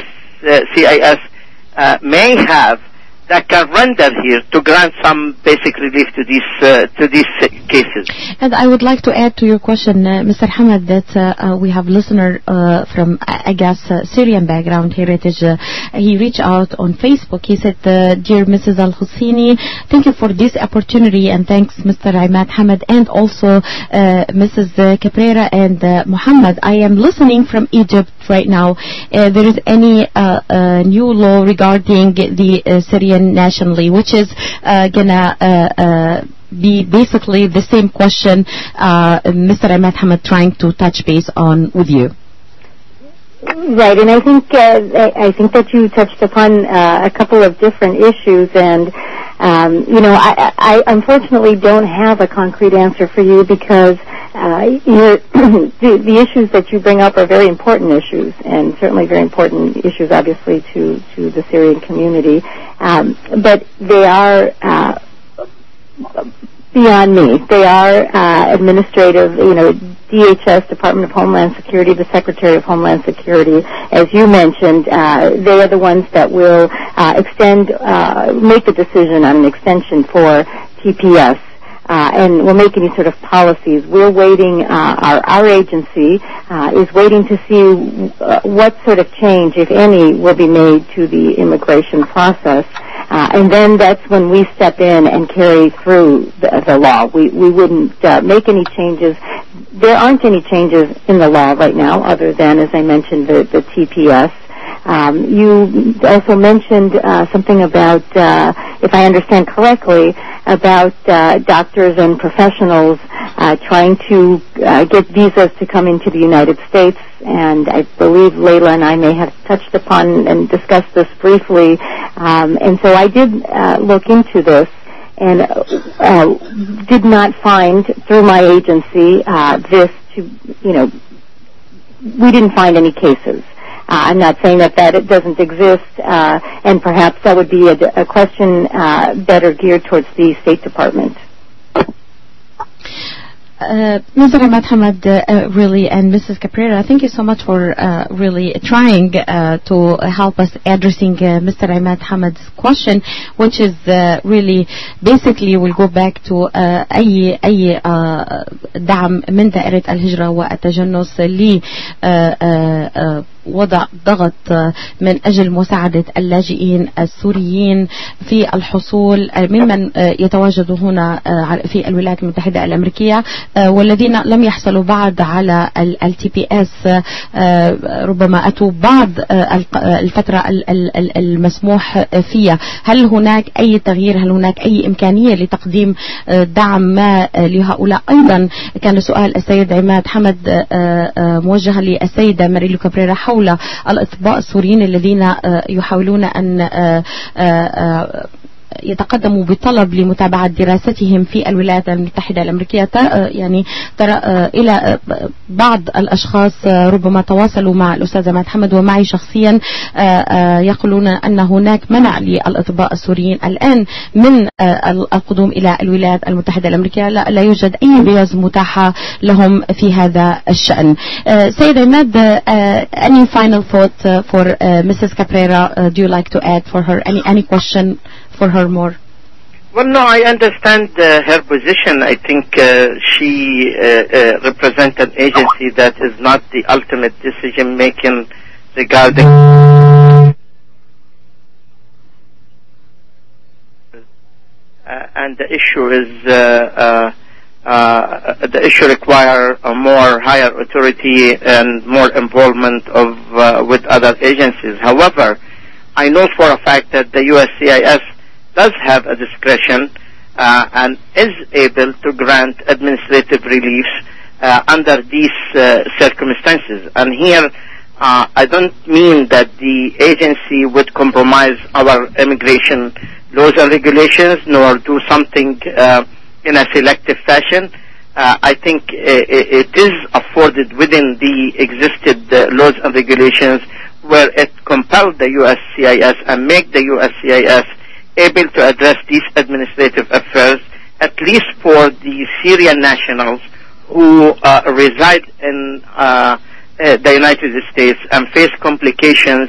CIS may have that can render here to grant some basic relief to these cases. And I would like to add to your question, Mr. Hamad, that we have a listener from, I guess, Syrian background heritage. He reached out on Facebook. He said, "Dear Mrs. Al-Husseini, thank you for this opportunity, and thanks Mr. Imad Hamad and also Mrs. Caprera and Muhammad. I am listening from Egypt right now. There is any new law regarding the Syrian nationally, which is gonna be basically the same question Mr. Imad Hamad trying to touch base on with you." Right, and I think that you touched upon a couple of different issues, and I unfortunately don't have a concrete answer for you because the issues that you bring up are very important issues, and certainly very important issues, obviously, to the Syrian community. But they are beyond me. They are administrative, DHS, Department of Homeland Security, the Secretary of Homeland Security, as you mentioned, they are the ones that will make the decision on an extension for TPS. And will make any sort of policies. We're waiting, our agency is waiting to see what sort of change, if any, will be made to the immigration process. And then that's when we step in and carry through the law. We wouldn't make any changes. There aren't any changes in the law right now other than, as I mentioned, the TPS. You also mentioned something about, if I understand correctly, about doctors and professionals trying to get visas to come into the United States, and I believe Layla and I may have touched upon and discussed this briefly, and so I did look into this and did not find through my agency this to, we didn't find any cases. I'm not saying that it doesn't exist, and perhaps that would be a question better geared towards the State Department. Mr. Imad Hamad, really, and Mrs. Caprera, thank you so much for really trying to help us addressing Mr. Imad Hamad's question, which is really basically we'll go back to أي دعم من دائرة الهجرة والتجنس ل وضع ضغط من أجل مساعدة اللاجئين السوريين في الحصول ممن يتواجدوا هنا في الولايات المتحدة الأمريكية والذين لم يحصلوا بعد على الTPS ربما أتوا بعد الفترة المسموح فيها. هل هناك أي تغيير؟ هل هناك أي إمكانية لتقديم دعم ما لهؤلاء؟ أيضا كان سؤال السيد عماد حمد موجه للسيدة ماريلو كابريرا حول الأطباء السوريين الذين يحاولون أن يتقدموا بطلب لمتابعة دراستهم في الولايات المتحدة الأمريكية. يعني ترى إلى بعض الأشخاص ربما تواصلوا مع الأستاذ عماد حمد ومعي شخصيا يقولون أن هناك منع للأطباء السوريين الآن من القدوم إلى الولايات المتحدة الأمريكية. لا يوجد أي فيز متاحة لهم في هذا الشأن. سيد عماد, any final thought for Mrs. Caprera? Do you like to add for her any question for her more? Well, no, I understand her position. I think she represents an agency that is not the ultimate decision making regarding and the issue is the issue require a more higher authority and more involvement of with other agencies. However, I know for a fact that the USCIS does have a discretion and is able to grant administrative reliefs under these circumstances. And here, I don't mean that the agency would compromise our immigration laws and regulations, nor do something in a selective fashion. I think it is afforded within the existed laws and regulations where it compelled the USCIS and make the USCIS able to address these administrative affairs, at least for the Syrian nationals who reside in the United States and face complications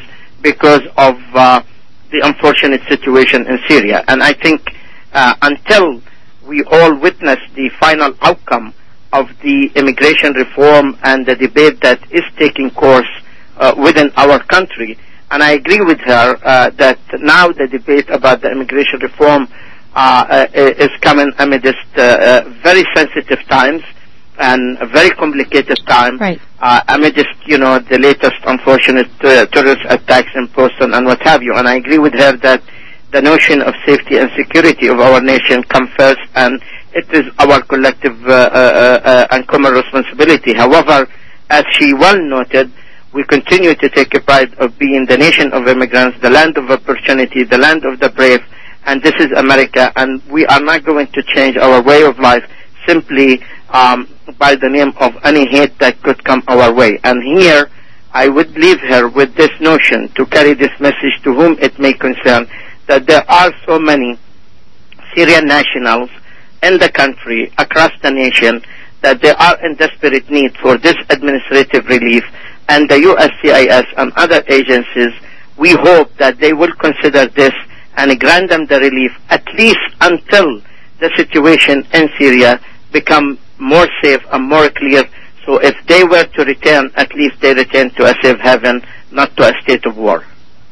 because of the unfortunate situation in Syria. And I think until we all witness the final outcome of the immigration reform and the debate that is taking course within our country, and I agree with her that now the debate about the immigration reform is coming amidst very sensitive times and a very complicated time, right. Amidst, the latest unfortunate terrorist attacks in Boston and what have you. And I agree with her that the notion of safety and security of our nation come first, and it is our collective and common responsibility. However, as she well noted, we continue to take a pride of being the nation of immigrants, the land of opportunity, the land of the brave, and this is America, and we are not going to change our way of life simply by the name of any hate that could come our way. And here, I would leave her with this notion to carry this message to whom it may concern, that there are so many Syrian nationals in the country, across the nation, that they are in desperate need for this administrative relief, and the USCIS and other agencies, we hope that they will consider this and grant them the relief, at least until the situation in Syria become more safe and more clear. So if they were to return, at least they return to a safe haven, not to a state of war.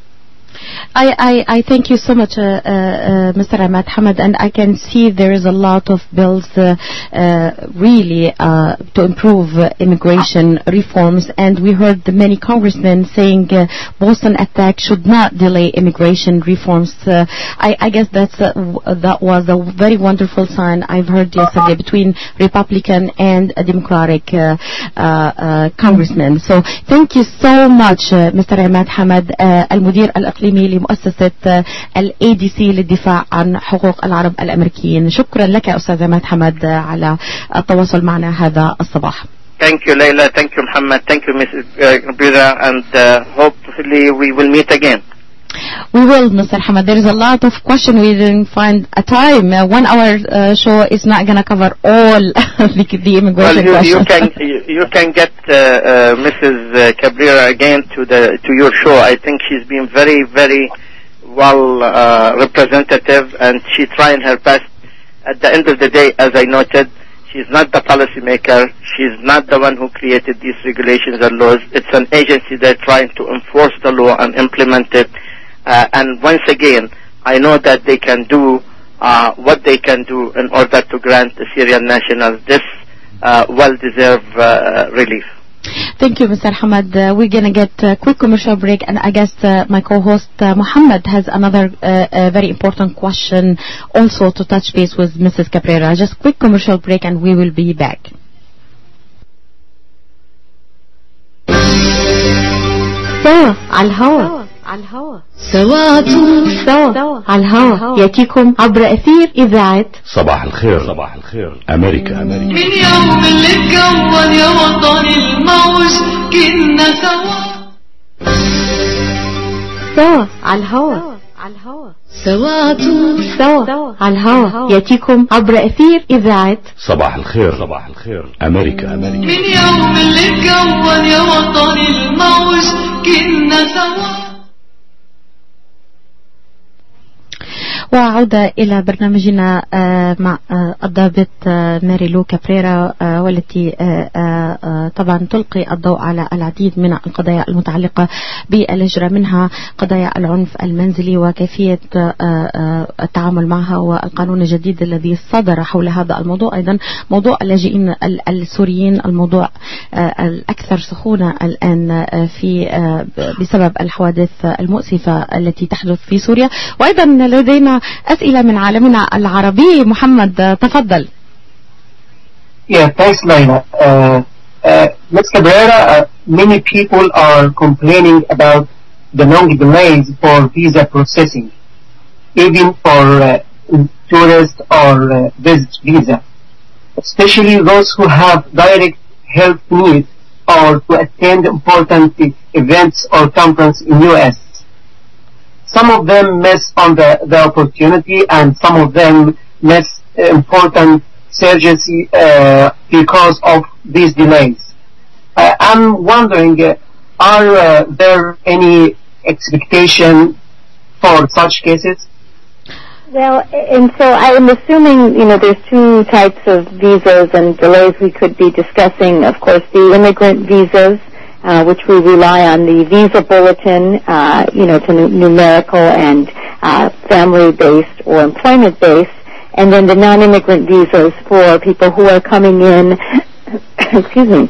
I thank you so much, Mr. Ahmad Hamad, and I can see there is a lot of bills really to improve immigration reforms, and we heard many congressmen saying Boston attack should not delay immigration reforms. I guess that was a very wonderful sign I've heard yesterday between Republican and Democratic congressmen. So thank you so much, Mr. Ahmad Hamad, المدير الإقليمي لمؤسسة ADC للدفاع عن حقوق العرب الأمريكيين. شكرا لك أستاذ عماد حمد على التواصل معنا هذا الصباح. Thank you, Leila. Thank you, Muhammad. Thank you, Mrs. Brida, and hopefully we will meet again. We will, Mr. Hamad. There is a lot of questions. We didn't find a time. 1 hour show is not going to cover all the immigration questions. You can get Mrs. Cabrera again to your show. I think she's been very, very well representative, and she's trying her best. At the end of the day, as I noted, she's not the policymaker. She's not the one who created these regulations and laws. It's an agency that's trying to enforce the law and implement it. And once again, I know that they can do what they can do in order to grant the Syrian nationals this well-deserved relief. Thank you, Mr. Hamad. We're going to get a quick commercial break, and I guess my co-host Muhammad has another very important question also to touch base with Mrs. Cabrera. Just quick commercial break and we will be back. سوا على الهوا سوا على الهوا يأتيكم عبر أثير إذاعة صباح الخير أمريكا. من يوم اللي اتكون يا وطن الموج كنا سوا على الهوا سوا على الهوا يأتيكم عبر أثير إذاعة صباح الخير أمريكا. من يوم اللي اتكون يا وطن الموج كنا سوا. وعودة إلى برنامجنا مع الضابط ماري لو كابريرا، والتي طبعا تلقي الضوء على العديد من القضايا المتعلقة بالهجرة، منها قضايا العنف المنزلي وكيفية التعامل معها، والقانون الجديد الذي صدر حول هذا الموضوع، أيضا موضوع اللاجئين السوريين، الموضوع الأكثر سخونة الآن في بسبب الحوادث المؤسفة التي تحدث في سوريا، وأيضا لدينا أسئلة من عالمنا العربي. محمد تفضل. Yeah, thanks, Laila. Ms. Cabrera, many people are complaining about the long delays for visa processing, even for tourist or visit visa, especially those who have direct health needs or to attend important events or conference in U.S. Some of them miss on the opportunity, and some of them miss important surgery because of these delays. I'm wondering, are there any expectation for such cases? Well, and so I'm assuming, there's two types of visas and delays we could be discussing. Of course, the immigrant visas, which we rely on the visa bulletin, to numerical and family-based or employment-based, and then the non-immigrant visas for people who are coming in, excuse me,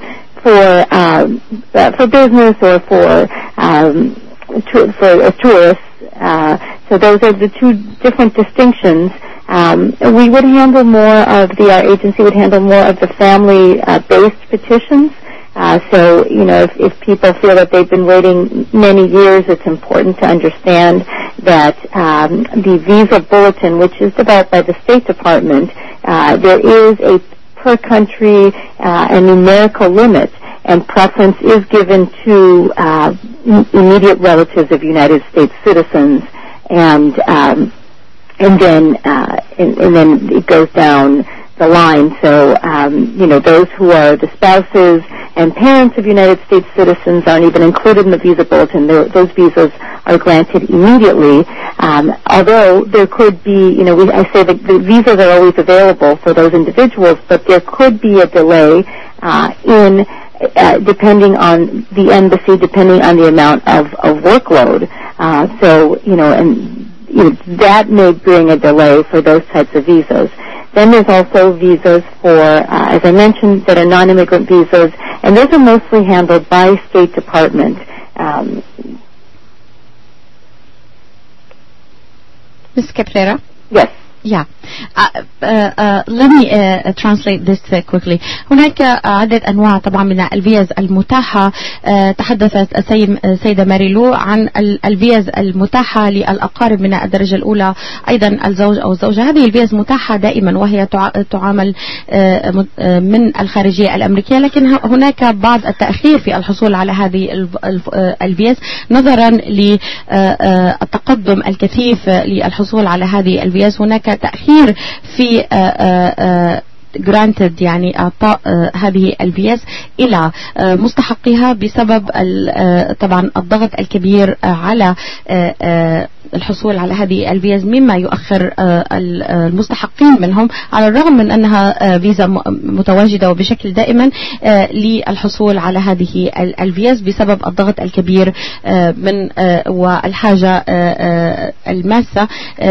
for business or for tourists. So those are the two different distinctions. We would handle more of our agency would handle more of the family-based petitions. So, if people feel that they've been waiting many years, it's important to understand that the visa bulletin, which is developed by the State Department, there is a per country a numerical limit, and preference is given to immediate relatives of United States citizens, and then it goes down the line. So, those who are the spouses and parents of United States citizens aren't even included in the visa bulletin. Those visas are granted immediately. Although there could be, I say that the visas are always available for those individuals, but there could be a delay depending on the embassy, depending on the amount of workload. That may bring a delay for those types of visas. Then there's also visas for, as I mentioned, that are non-immigrant visas, and those are mostly handled by State Department. Ms. Caprera? Yes. Yeah. Let me translate this quickly. هناك عدة أنواع طبعا من الفيز المتاحة. تحدثت السيدة ماريلو عن الفيز المتاحة للأقارب من الدرجة الأولى، أيضا الزوج أو الزوجة. هذه الفيز متاحة دائما وهي تعامل من الخارجية الأمريكية، لكن هناك بعض التأخير في الحصول على هذه الفيز نظرا للتقدم الكثيف للحصول على هذه الفيز. هناك تأخير في granted يعني أعطاء هذه الفيز إلى مستحقها بسبب طبعا الضغط الكبير على الحصول على هذه الفيز، مما يؤخر المستحقين منهم على الرغم من أنها فيزا متواجدة وبشكل دائما للحصول على هذه الفيز بسبب الضغط الكبير من والحاجة الماسة،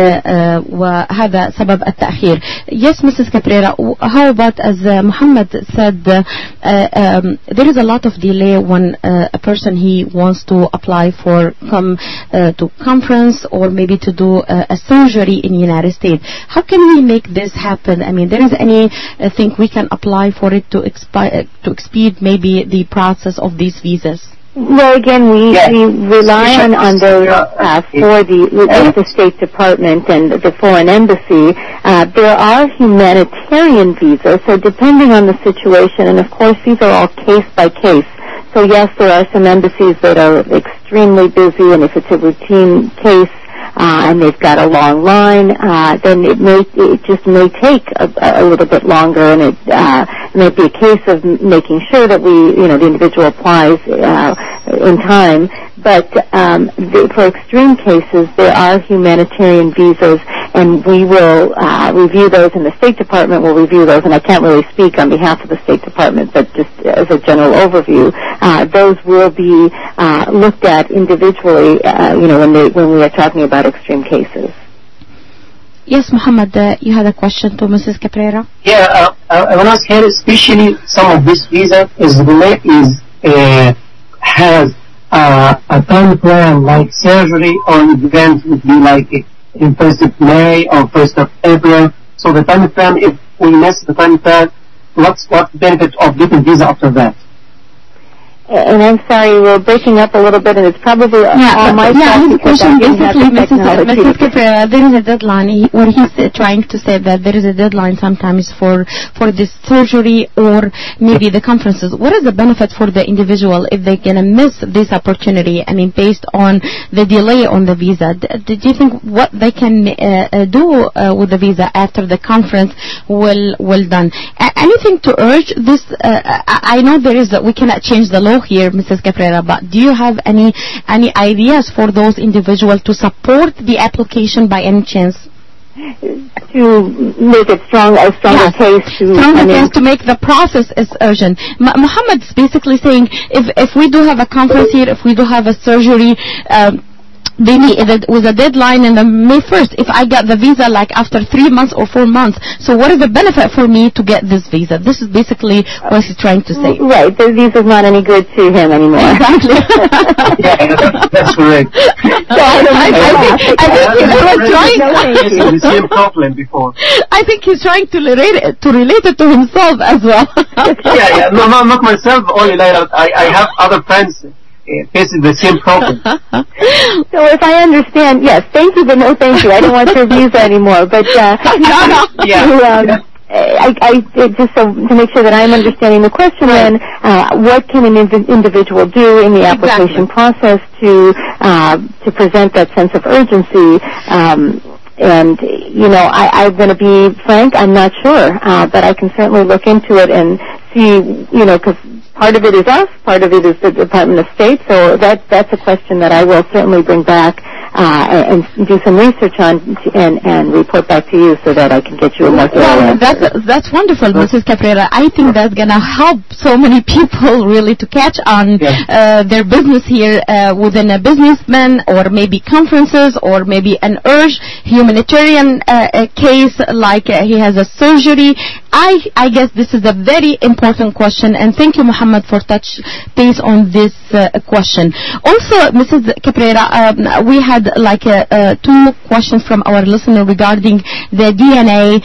وهذا سبب التأخير. Yes, Mrs. Caprera, how about, as Muhammad said, there is a lot of delay when a person he wants to apply for come to conference or maybe to do a surgery in the United States. How can we make this happen? I mean, there is anything we can apply for it to expedite maybe the process of these visas? Well, again, we rely on those for the State Department and the Foreign Embassy. There are humanitarian visas, so depending on the situation, and of course these are all case by case. So yes, there are some embassies that are extremely busy, and if it's a routine case, and they've got a long line, then it just may take a little bit longer, and it may be a case of making sure that the individual applies in time. But for extreme cases, there are humanitarian visas, and we will review those, and the State Department will review those, and I can't really speak on behalf of the State Department, but just as a general overview, those will be looked at individually, when we are talking about extreme cases. Yes, Muhammad, you had a question to Mrs. Caprera? Yeah, I want to ask her, especially some of this visa has a time plan like surgery, or event would be like in 1st of May or 1st of April. So the time plan, if we miss the time plan, what's the benefit of getting visa after that? And I'm sorry, we're breaking up a little bit, and it's probably all my fault because I didn't have the technology. Mrs. Caprera, there is a deadline, where he's trying to say that there is a deadline sometimes for this surgery or maybe the conferences. What is the benefit for the individual if they're going to miss this opportunity? I mean, based on the delay on the visa, do you think what they can do with the visa after the conference will done? Anything to urge this? I know we cannot change the law go here, Mrs. Caprera, but do you have any ideas for those individuals to support the application by any chance? To make it a stronger case to make the process is urgent. Muhammad's basically saying if we do have a conference here, if we do have a surgery, maybe with a deadline in the May 1st, if I get the visa like after 3 months or 4 months, so what is the benefit for me to get this visa? This is basically what he's trying to say. Right, the visa's not any good to him anymore. Exactly. That's correct. So I think he was trying the same problem before. I think he's trying to relate it to himself as well. Yeah. No, not myself only. I have other friends facing the same problem. So if I understand, yes, thank you, but no thank you. I don't want your visa anymore. But I just so to make sure that I'm understanding the question, then what can an individual do in the application process to present that sense of urgency? And I'm going to be frank, I'm not sure, but I can certainly look into it and see, because part of it is us, part of it is the Department of State, so that's a question that I will certainly bring back and do some research on and report back to you so that I can get you a more thorough answer. That's wonderful, Mrs. Caprera. I think that's going to help so many people really to catch on their business here within a businessman or maybe conferences or maybe an urgent humanitarian case like he has a surgery. I guess this is a very important question, and thank you, Muhammad, for touch base on this question. Also, Mrs. Caprera, we had like 2 questions from our listener regarding the DNA,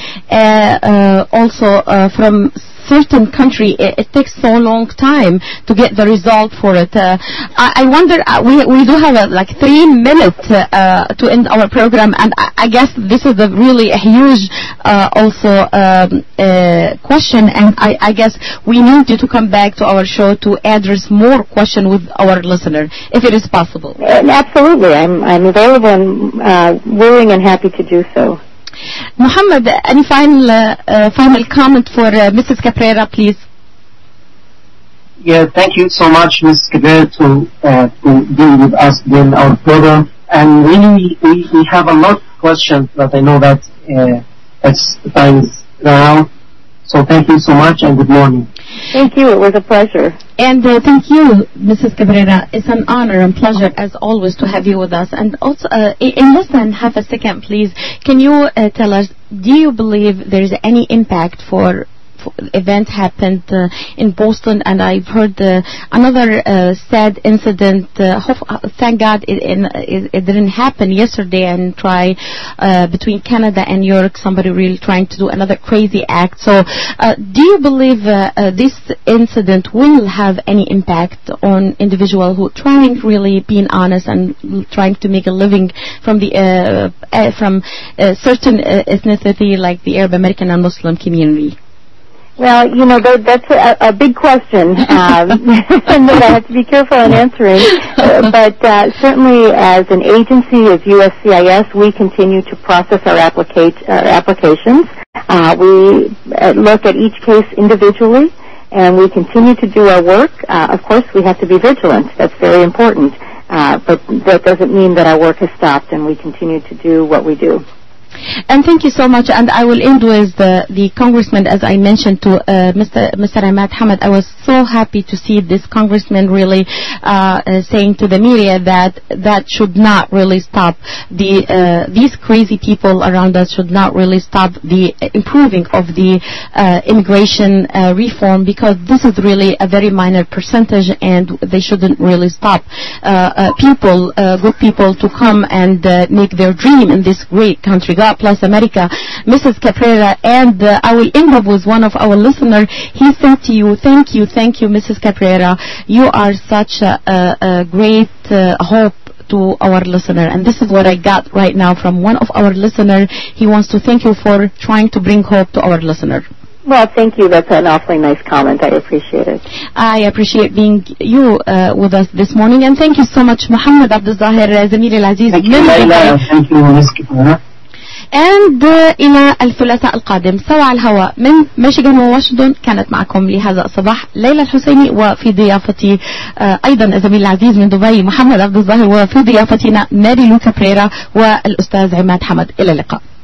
also from certain country. It takes so long time to get the result for it. I wonder, we do have like 3 minutes to end our program, and I guess this is really a huge also question, and I guess we need you to come back to our show to address more question with our listener, if it is possible. Absolutely, I'm available and willing and happy to do so. Muhammad, any final comment for Mrs. Caprera, please? Yeah, thank you so much, Ms. Caprera, to be with us during our program. And really, we have a lot of questions, but I know that the time is around. So thank you so much, and good morning. Thank you. It was a pleasure. And thank you, Mrs. Caprera. It's an honor and pleasure, as always, to have you with us. And also, in less than half a second, please, can you tell us, do you believe there is any impact for event happened in Boston, and I've heard another sad incident. Thank God it didn't happen yesterday, and try between Canada and New York, somebody really trying to do another crazy act. So do you believe this incident will have any impact on individual who trying really being honest and trying to make a living from the from certain ethnicity like the Arab American and Muslim community? Well, that's a big question that I have to be careful in answering. But certainly as an agency, as USCIS, we continue to process our applications. We look at each case individually, and we continue to do our work. Of course, we have to be vigilant. That's very important. But that doesn't mean that our work has stopped, and we continue to do what we do. And thank you so much. And I will end with the congressman, as I mentioned to Mr. Ahmad Hamad. I was so happy to see this congressman really saying to the media that should not really stop these crazy people around us, should not really stop the improving of the immigration reform, because this is really a very minor percentage, and they shouldn't really stop good people to come and make their dream in this great country. God bless America. Mrs. Caprera, and I will end up with one of our listeners. He said to you, thank you, Mrs. Caprera. You are such a great hope to our listener. And this is what I got right now from one of our listeners. He wants to thank you for trying to bring hope to our listener. Well, thank you. That's an awfully nice comment. I appreciate it. I appreciate being you with us this morning. And thank you so much, Muhammad Abdul Zahir, Zamir Al-Aziz. Thank you, Layla. Thank you, Ms. Caprera. and إلى الثلاثاء القادم سوا على الهواء من ميشيغان وواشنطن. كانت معكم لهذا الصباح ليلى الحسيني، وفي ضيافتي أيضا زميل العزيز من دبي محمد عبد الظاهر، وفي ضيافتنا ماري لوكا بريرا والأستاذ عماد حمد. إلى اللقاء.